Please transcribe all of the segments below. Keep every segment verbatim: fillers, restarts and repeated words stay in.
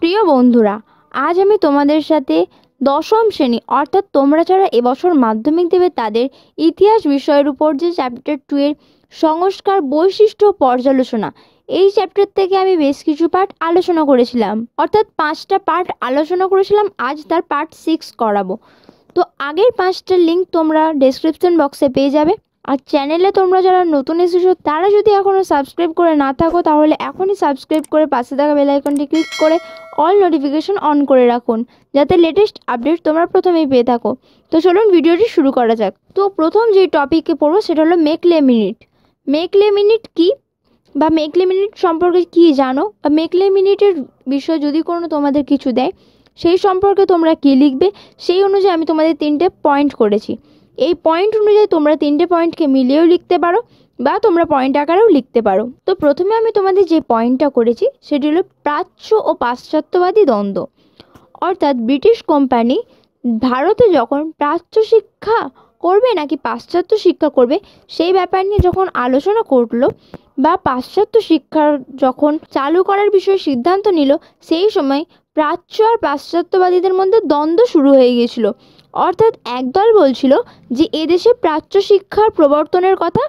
প্রিয় বন্ধুরা, আজ আমি তোমাদের সাথে দশম শ্রেণী অর্থাৎ তোমরা যারা এবছর মাধ্যমিক দেবে তাদের ইতিহাস বিষয়ের উপর যে চ্যাপ্টার টু এর সংস্কার বৈশিষ্ট্য পর্যালোচনা, এই চ্যাপ্টার থেকে আমি বেশ কিছু পার্ট আলোচনা করেছিলাম, অর্থাৎ পাঁচটা পার্ট আলোচনা করেছিলাম। আজ তার পার্ট সিক্স করাবো। তো আগের পাঁচটার লিঙ্ক তোমরা ডেসক্রিপশন বক্সে পেয়ে যাবে। আর চ্যানেলে তোমরা যারা নতুন এসেছো তারা যদি এখনও সাবস্ক্রাইব করে না থাকো তাহলে এখনই সাবস্ক্রাইব করে পাশে থাকা বেল আইকনটি ক্লিক করে অল নোটিফিকেশন অন করে রাখুন, যাতে লেটেস্ট আপডেট তোমরা প্রথমেই পেয়ে থাকো। তো চলুন ভিডিওটি শুরু করা যাক। তো প্রথম যে টপিকে পড়বো সেটা হলো মেকলে মিনিট। মেকলে মিনিট কি বা মেকলে মিনিট সম্পর্কে কি জানো, বা মেকলে মিনিটের বিষয়ে যদি কোনো তোমাদের কিছু দেয় সেই সম্পর্কে তোমরা কি লিখবে, সেই অনুযায়ী আমি তোমাদের তিনটে পয়েন্ট করেছি। এই পয়েন্ট অনুযায়ী তোমরা তিনটে পয়েন্টকে মিলিয়েও লিখতে পারো বা তোমরা পয়েন্ট আকারেও লিখতে পারো। তো প্রথমে আমি তোমাদের যে পয়েন্টটা করেছি সেটি হলো প্রাচ্য ও পাশ্চাত্যবাদী দ্বন্দ্ব। অর্থাৎ ব্রিটিশ কোম্পানি ভারতে যখন প্রাচ্য শিক্ষা করবে নাকি পাশ্চাত্য শিক্ষা করবে সেই ব্যাপার নিয়ে যখন আলোচনা করলো বা পাশ্চাত্য শিক্ষা যখন চালু করার বিষয়ে সিদ্ধান্ত নিল, সেই সময় প্রাচ্য আর পাশ্চাত্যবাদীদের মধ্যে দ্বন্দ্ব শুরু হয়ে গিয়েছিল। অর্থাৎ একদল বলছিল যে এদেশে প্রাচ্য শিক্ষার প্রবর্তনের কথা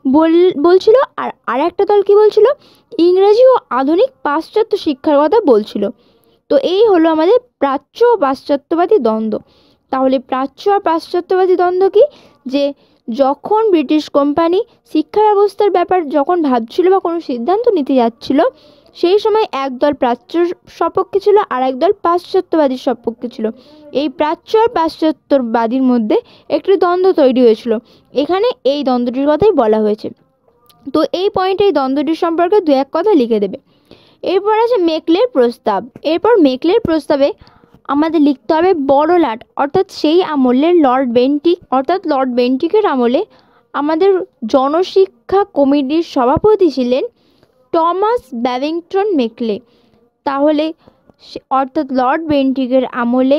বলছিল, আর আর একটা দল কি বলছিল, ইংরেজি ও আধুনিক পাশ্চাত্য শিক্ষার কথা বলছিল। তো এই হলো আমাদের প্রাচ্য ও পাশ্চাত্যবাদী দ্বন্দ্ব। তাহলে প্রাচ্য আর পাশ্চাত্যবাদী দ্বন্দ্ব কি, যে যখন ব্রিটিশ কোম্পানি শিক্ষা ব্যবস্থার ব্যাপার যখন ভাবছিল বা কোনো সিদ্ধান্ত নিতে যাচ্ছিল, সেই সময় একদল প্রাচ্য সপক্ষে ছিল আর একদল পাশ্চাত্যবাদীর সপক্ষে ছিল। এই প্রাচ্য আর পাশ্চাত্যবাদীর মধ্যে একটি দ্বন্দ্ব তৈরি হয়েছিল। এখানে এই দ্বন্দ্বটির কথাই বলা হয়েছে। তো এই পয়েন্টে এই দ্বন্দ্বটির সম্পর্কে দু এক কথা লিখে দেবে। এরপর আছে মেকলের প্রস্তাব। এরপর মেকলের প্রস্তাবে আমাদের লিখতে হবে বড়লাট, অর্থাৎ সেই আমলের লর্ড বেন্টিক, অর্থাৎ লর্ড বেন্টিকের আমলে আমাদের জনশিক্ষা কমিটির সভাপতি ছিলেন টমাস ব্যাবিংটন মেকলে। তাহলে অর্থাৎ লর্ড বেন্টিকের আমলে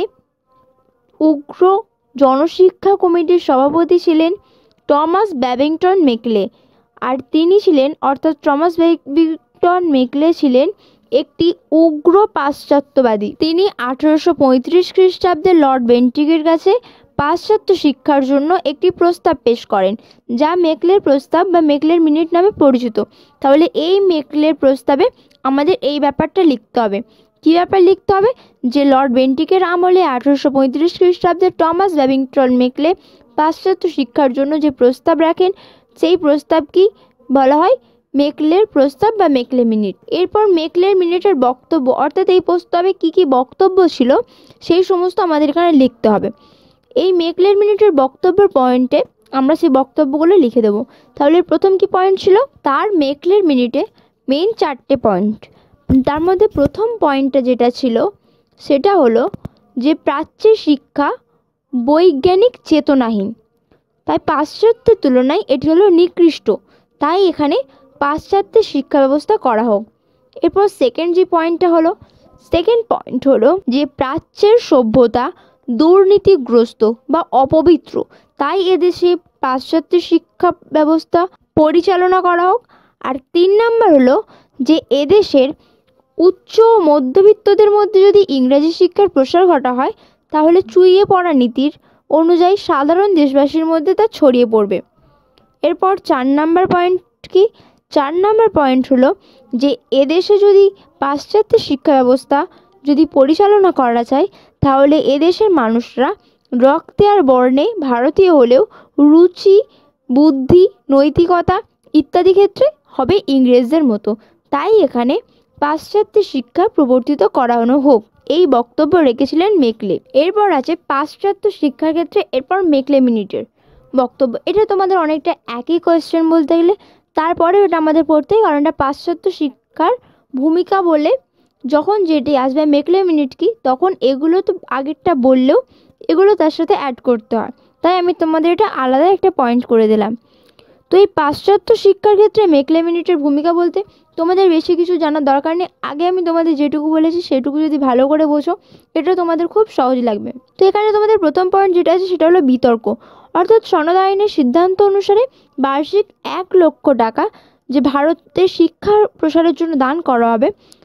উগ্র জনশিক্ষা কমিটির সভাপতি ছিলেন টমাস ব্যাবিংটন মেকলে। আর তিনি ছিলেন অর্থাৎ টমাস ব্যাবিংটন মেকলে ছিলেন একটি উগ্র পাশ্চাত্যবাদী। তিনি আঠেরোশো পঁয়ত্রিশ খ্রিস্টাব্দে লর্ড বেন্টিকের কাছে পাশ্চাত্য শিক্ষার জন্য একটি প্রস্তাব পেশ করেন, যা মেকলের প্রস্তাব বা মেকলের মিনিট নামে পরিচিত। তাহলে এই মেকলের প্রস্তাবে আমাদের এই ব্যাপারটা লিখতে হবে। কী ব্যাপার লিখতে হবে, যে লর্ড বেন্টিকের আমলে আঠেরোশো পঁয়ত্রিশ খ্রিস্টাব্দে টমাস ব্যাবিংটন মেকলে পাশ্চাত্য শিক্ষার জন্য যে প্রস্তাব রাখেন, সেই প্রস্তাব কি বলা হয়, মেকলের প্রস্তাব বা মেকলে মিনিট। এরপর মেকলের মিনিটের বক্তব্য, অর্থাৎ এই প্রস্তাবে কি কি বক্তব্য ছিল সেই সমস্ত আমাদের এখানে লিখতে হবে। এই মেকলের মিনিটের বক্তব্যের পয়েন্টে আমরা সেই বক্তব্যগুলো লিখে দেবো। তাহলে প্রথম কি পয়েন্ট ছিল, তার মেকলের মিনিটে মেইন চারটে পয়েন্ট। তার মধ্যে প্রথম পয়েন্টটা যেটা ছিল সেটা হলো যে প্রাচ্যের শিক্ষা বৈজ্ঞানিক চেতনাহীন, তাই পাশ্চাত্যের তুলনায় এটি হলো নিকৃষ্ট, তাই এখানে পাশ্চাত্যের শিক্ষা ব্যবস্থা করা হোক। এরপর সেকেন্ড যে পয়েন্টটা হলো, সেকেন্ড পয়েন্ট হলো যে প্রাচ্যের সভ্যতা দুর্নীতিগ্রস্ত বা অপবিত্র, তাই এদেশে পাশ্চাত্যের শিক্ষা ব্যবস্থা পরিচালনা করা হোক। আর তিন নাম্বার হলো যে এদেশের উচ্চ ও মধ্যবিত্তদের মধ্যে যদি ইংরেজি শিক্ষার প্রসার ঘটা হয় তাহলে চুইয়ে পড়া নীতির অনুযায়ী সাধারণ দেশবাসীর মধ্যে তা ছড়িয়ে পড়বে। এরপর চার নাম্বার পয়েন্ট কি, চার নাম্বার পয়েন্ট হলো যে এদেশে যদি পাশ্চাত্যের শিক্ষা ব্যবস্থা যদি পরিচালনা করা যায় তাহলে এদেশের মানুষরা রক্তে আর বর্ণে ভারতীয় হলেও রুচি, বুদ্ধি, নৈতিকতা ইত্যাদি ক্ষেত্রে হবে ইংরেজদের মতো, তাই এখানে পাশ্চাত্যের শিক্ষা প্রবর্তিত করানো হোক। এই বক্তব্য রেখেছিলেন মেকলে। এরপর আছে পাশ্চাত্য শিক্ষার ক্ষেত্রে এরপর মেকলে মিনিটের বক্তব্য। এটা তোমাদের অনেকটা একই কোয়েশ্চেন বলতে গেলে, তারপরে এটা আমাদের পড়তেই, কারণ এটা পাশ্চাত্য শিক্ষার ভূমিকা বলে যখন যেটি আসবে মেকলে মিনিট কি, তখন এগুলো তো আগেরটা বললেও এগুলো তার সাথে অ্যাড করতে হয়, তাই আমি তোমাদের এটা আলাদা একটা পয়েন্ট করে দিলাম। তো এই পাশ্চাত্য শিক্ষার ক্ষেত্রে মেকলে মিনিটের ভূমিকা বলতে তোমাদের বেশি কিছু জানার দরকার নেই। আগে আমি তোমাদের যেটুকু বলেছি সেটুকু যদি ভালো করে বোঝো এটা তোমাদের খুব সহজ লাগবে। তো এখানে তোমাদের প্রথম পয়েন্ট যেটা আছে সেটা হলো বিতর্ক। অর্থাৎ সনদ আইনের সিদ্ধান্ত অনুসারে বার্ষিক এক লক্ষ টাকা যে ভারতের শিক্ষার প্রসারের জন্য দান করা হবে,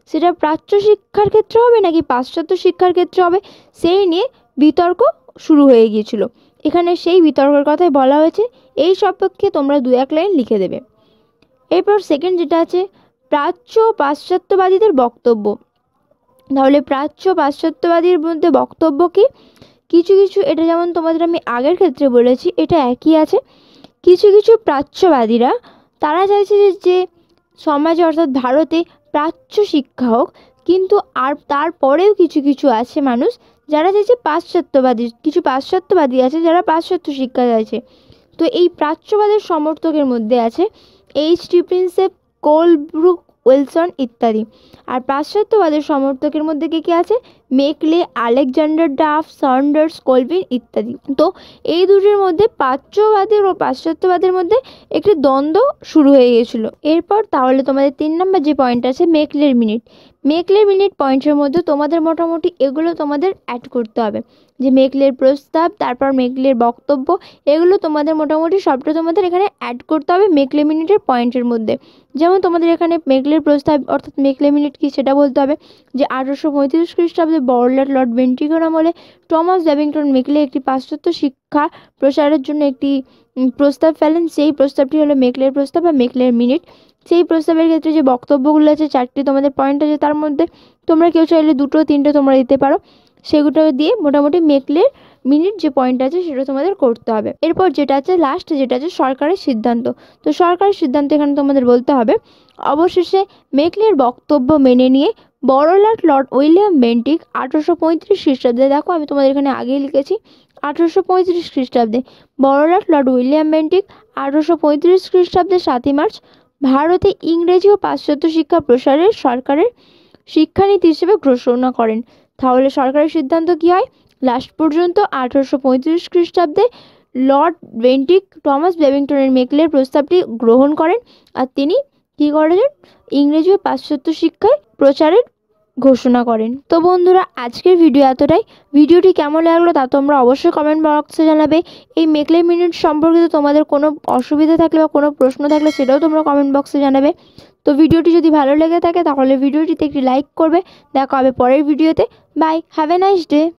সেটা প্রাচ্য শিক্ষার ক্ষেত্রে হবে নাকি পাশ্চাত্য শিক্ষার ক্ষেত্রে হবে, সেই নিয়ে বিতর্ক শুরু হয়ে গিয়েছিল। এখানে সেই বিতর্কের কথাই বলা হয়েছে, এই সপক্ষে তোমরা দু এক লাইন লিখে দেবে। এরপর সেকেন্ড যেটা আছে প্রাচ্য পাশ্চাত্যবাদীদের বক্তব্য। তাহলে প্রাচ্য পাশ্চাত্যবাদীর মধ্যে বক্তব্য কি? কিছু কিছু, এটা যেমন তোমাদের আমি আগের ক্ষেত্রে বলেছি, এটা একই আছে। কিছু কিছু প্রাচ্যবাদীরা তারা চাইছে যে যে সমাজে অর্থাৎ ভারতে প্রাচ্য শিক্ষা হোক, কিন্তু আর তারপরেও কিছু কিছু আছে মানুষ যারা চাইছে পাশ্চাত্যবাদী, কিছু পাশ্চাত্যবাদী আছে যারা পাশ্চাত্য শিক্ষা চাইছে। তো এই প্রাচ্যবাদের সমর্থকের মধ্যে আছে H T Prinsep, Colebrooke, Wilson ইত্যাদি। আর পাশ্চাত্যবাদের সমর্থকের মধ্যে কে কে আছে? Macaulay, Alexander Duff, Saunders, Colvin ইত্যাদি। তো এই দুটির মধ্যে প্রাচ্যবাদের ও পাশ্চাত্যবাদের মধ্যে একটি দ্বন্দ্ব শুরু হয়ে গিয়েছিল। এরপর তাহলে তোমাদের তিন নম্বর যে পয়েন্ট আছে মেকলের মিনিট। মেকলের মিনিট পয়েন্টের মধ্যে তোমাদের মোটামুটি এগুলো তোমাদের অ্যাড করতে হবে, যে মেকলের প্রস্তাব, তারপর মেকলের বক্তব্য, এগুলো তোমাদের মোটামুটি সবটা তোমাদের এখানে অ্যাড করতে হবে মেকলে মিনিটের পয়েন্টের মধ্যে। যেমন তোমাদের এখানে মেকলের প্রস্তাব অর্থাৎ মেকলে মিনিট কি সেটা বলতে হবে, যে আঠারোশো পঁয়ত্রিশ খ্রিস্টাব্দে বড়লাট লর্ড বেন্টিঙ্কন আমলে টমাস ব্যাবিংটন মেকলে একটি পাশ্চাত্য শিক্ষা প্রসারের জন্য একটি প্রস্তাব ফেলেন, সেই প্রস্তাবটি হলো মেকলের প্রস্তাব বা মেকলের মিনিট। সেই প্রস্তাবের ক্ষেত্রে যে বক্তব্যগুলো আছে, চারটি তোমাদের পয়েন্ট আছে, তার মধ্যে তোমরা কেউ চাইলে দুটো তিনটে তোমরা দিতে পারো, সেগুলো দিয়ে মোটামুটি মেকলের মিনিট যে পয়েন্ট আছে সেটা তোমাদের করতে হবে। এরপর যেটা আছে লাস্ট, যেটা আছে সরকারের সিদ্ধান্ত। তো সরকারের সিদ্ধান্ত এখানে তোমাদের বলতে হবে, অবশেষে মেকলের বক্তব্য মেনে নিয়ে বড়লাট লর্ড উইলিয়াম বেন্টিক আঠারোশো পঁয়ত্রিশ খ্রিস্টাব্দে, দেখো আমি তোমাদের এখানে আগেই লিখেছি আঠারোশো পঁয়ত্রিশ খ্রিস্টাব্দে, বড়লাট লর্ড উইলিয়াম বেন্টিক আঠারোশো পঁয়ত্রিশ খ্রিস্টাব্দের সাতই মার্চ ভারতে ইংরেজি ও পাশ্চাত্য শিক্ষা প্রসারের সরকারের শিক্ষানীতি হিসেবে ঘোষণা করেন। তাহলে সরকারের সিদ্ধান্ত কি হয়? লাস্ট পর্যন্ত আঠারোশো পঁয়ত্রিশ খ্রিস্টাব্দে লর্ড বেন্টিক টমাস ব্যাবিংটনের মেকলের প্রস্তাবটি গ্রহণ করেন, আর তিনি কী করেন? ইংরেজি ও পাশ্চাত্য শিক্ষায় প্রচারের ঘোষণা করেন। তো বন্ধুরা, আজকের ভিডিও এতটাই। ভিডিওটি কেমন লাগলো তা তোমরা অবশ্যই কমেন্ট বক্সে জানাবে। এই মেকলে মিনিট সম্পর্কিত তোমাদের কোনো অসুবিধা থাকলে বা কোনো প্রশ্ন থাকলে সেটাও তোমরা কমেন্ট বক্সে জানাবে। তো ভিডিওটি যদি ভালো লেগে থাকে তাহলে ভিডিওটিতে একটি লাইক করবে। দেখা হবে পরের ভিডিওতে। Bye, have a nice day.